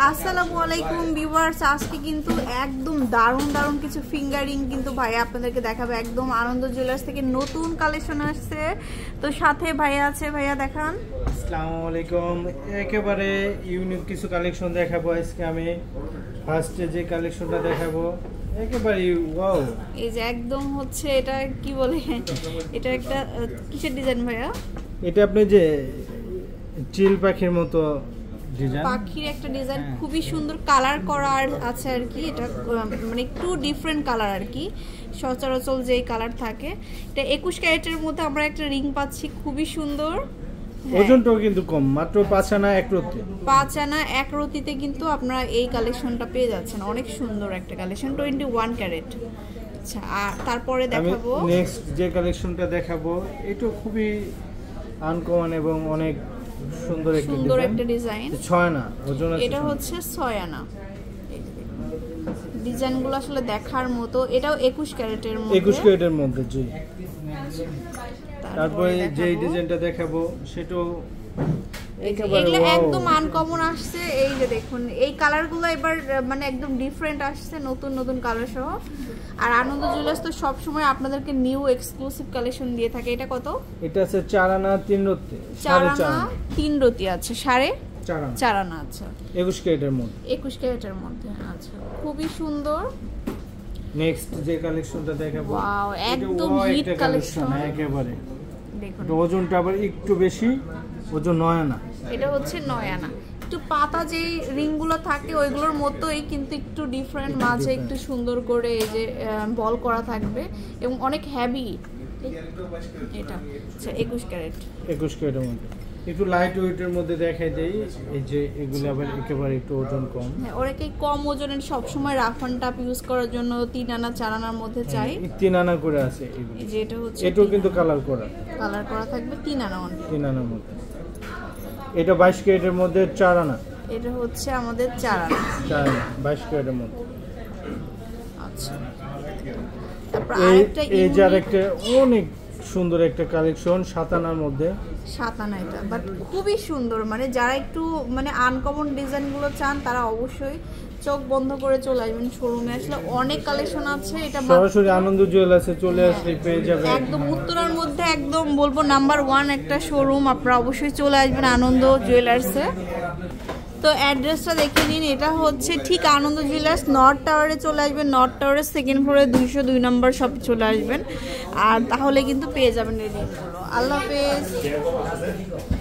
আসসালামু আলাইকুম ভিউয়ার্স, আজকে কিন্তু একদম দারুণ দারুণ কিছু ফিঙ্গারিং কিন্তু ভাইয়া আপনাদেরকে দেখাবে। একদম আনন্দ জুয়েলার্স থেকে নতুন কালেকশন আসছে, তো সাথে ভাইয়া আছে। ভাইয়া দেখান। আসসালামু আলাইকুম। একেবারে ইউনিক কিছু কালেকশন দেখাবো আজকে। আমি ফার্স্টে যে কালেকশনটা দেখাবো একেবারে ওয়াও, এই যে একদম হচ্ছে এটা কি বলে, এটা একটা কিসের ডিজাইন ভাইয়া? এটা আপনি যে চিল পাখির মতো ডিজাইন, পাখির একটা ডিজাইন, খুবই সুন্দর কালার করা আছে আর কি। এটা মানে একটু ডিফারেন্ট কালার আর কি, সচরাচর যেই কালার থাকে। এটা 21 ক্যারেটের মধ্যে আমরা একটা রিং পাচ্ছি, খুবই সুন্দর। ওজনটাও কিন্তু কম, মাত্র 5 আনা 1 রতি। 5 আনা 1 রতিতে কিন্তু আপনারা এই কালেকশনটা পেয়ে যাচ্ছেন। অনেক সুন্দর একটা কালেকশন, 21 ক্যারেট। আচ্ছা, আর তারপরে দেখাবো নেক্সট যে কালেকশনটা দেখাবো, এটা খুবই আনকমন এবং অনেক সুন্দর একটা ডিজাইন। 6 আনা ওজন আছে। এটা হচ্ছে 6 আনা। ডিজাইনগুলো আসলে দেখার মতো। এটাও 21 ক্যারেটের মধ্যে। 21 ক্যারেটের মধ্যে, জি। তারপরে যে ডিজাইনটা দেখাবো সেটাও এগুলো একদম আনকমন আসছে। এই যে দেখুন, এই কালারগুলো এবার মানে একদম ডিফারেন্ট আসছে, নতুন নতুন কালার সহ। আর আনন্দ জুয়েলার্স তো সব সময় আপনাদেরকে নিউ এক্সক্লুসিভ কালেকশন দিয়ে থাকে। এটা কত? এটা আছে 4 আনা 3 রতি। 4 আনা 3 রতি আছে, 4.5 আনা আছে। 21 ক্যারেটের মধ্যে। 21 ক্যারেটের মধ্যে, আচ্ছা, খুবই সুন্দর। নেক্সট যে কালেকশনটা দেখাবো, ওয়াও, একদম হিট কালেকশন একেবারে। দেখুন, ওজনটা আবার একটু বেশি, ওজন 9 আনা। এটা হচ্ছে 9 আনা। একটু পাতা যেই রিংগুলো থাকে ওইগুলোর মতোই, কিন্তু একটু ডিফারেন্ট, মাঝে একটু সুন্দর করে এই যে বল করা থাকবে এবং অনেক হেভি। এটা আচ্ছা 21 ক্যারেট। 21 ক্যারেটের মধ্যে একটু লাইট ওয়েটের মধ্যে দেখাই দেই। এই যে এগুলো আবার একেবারে একটু ওজন কম। হ্যাঁ, ওরাকে কম ওজনের সব সময় রাফ অ্যান্ড টাফ ইউজ করার জন্য 3 আনা 4 আনার মধ্যে চাই। 3 আনা করে আছে এগুলো। এই যে এটা হচ্ছে, এটাও কিন্তু কালার করা থাকবে 3 আনা অনলি। 3 আনার মধ্যে। এটা 22 ক্যারেটের মধ্যে 4 আনা। এটা হচ্ছে আমাদের 4 আনা। 4 আনা 22 ক্যারেটের মধ্যে। আচ্ছা, তারপর আরেকটা এই যে আরেকটা অনেক সুন্দর একটা কালেকশন 7 আনার মধ্যে। 7 আনা এটা, বাট খুবই সুন্দর। মানে যারা একটু মানে আনকমন ডিজাইনগুলো চান তারা অবশ্যই চোখ বন্ধ করে চলে আসবেন শোরুমে। আসলে অনেক কালেকশন আছে। এটা সরাসরি আনন্দ জুয়েলার্সে চলে আসলে পেয়ে যাবেন। একদম উত্তরার মধ্যে, একদম বলবো নাম্বার 1 একটা শোরুম। আপনারা অবশ্যই চলে আসবেন আনন্দ জুয়েলার্সে। তো অ্যাড্রেসটা দেখে নিন। এটা হচ্ছে ঠিক আনন্দ জুয়েলার্স নর্থ টাওয়ারে চলে আসবেন। নর্থ টাওয়ারের 2nd ফ্লোরে 202 নম্বর শপে চলে আসবেন, আর তাহলে কিন্তু পেয়ে যাবেন এই রিংগুলো। আল্লাহ হাফেজ।